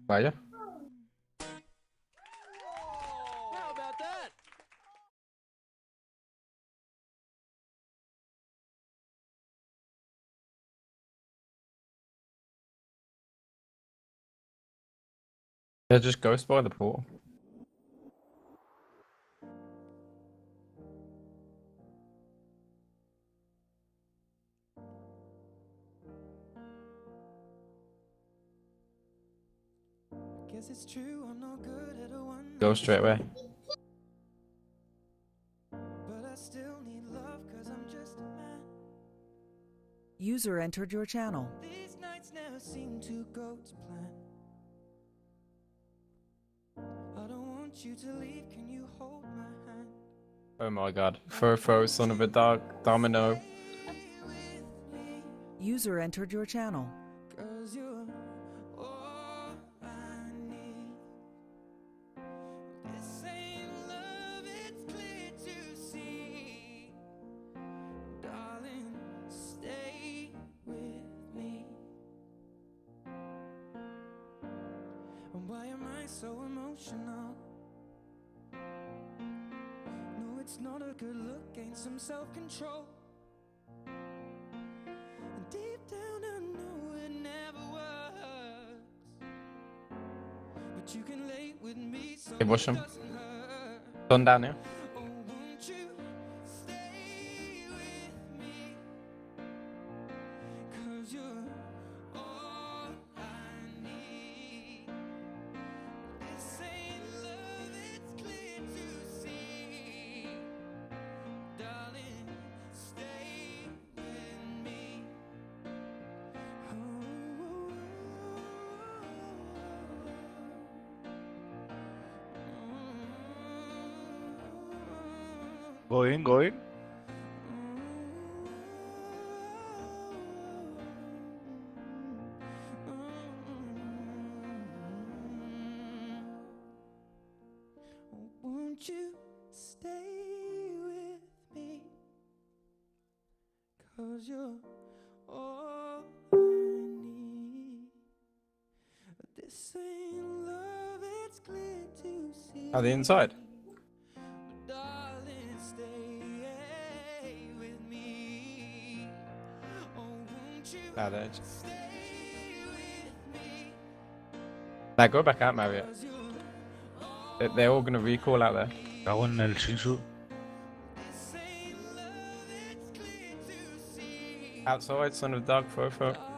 Vaya. How about that? Yeah, just ghost by the pool. Guess it's true, I'm no good at a one. Go straight away. But I still need love, cause I'm just a man. User entered your channel. These nights never seem to go to plan. I don't want you to leave, can you hold my hand? Oh my god. Fofo, son of a dog. Domino. Stay with me, User entered your channel. cause you're all I need. This ain't love, it's clear to see. Darling, stay with me. And why am I so emotional? No, it's not a good look, ain't some self-control. And deep down I know it never works, but you can lay with me so Hey, watch it him. doesn't hurt. Sun down here. Oh, won't you stay with me? 'Cause you're all I need. This ain't love, it's clear to see. Darling, stay with me. Go in, go in. Won't you stay with me? 'Cause you're all I need. This ain't love, it's clear to see. Are they inside? Darling, stay with me. Oh, won't you Nah, they're... stay with me? Nah, go back out, Marriott. 'Cause you're They're all gonna recall out there. Cago en el Shinsu. this ain't love, it's clear to see. Outside, son of a dog, Fofo.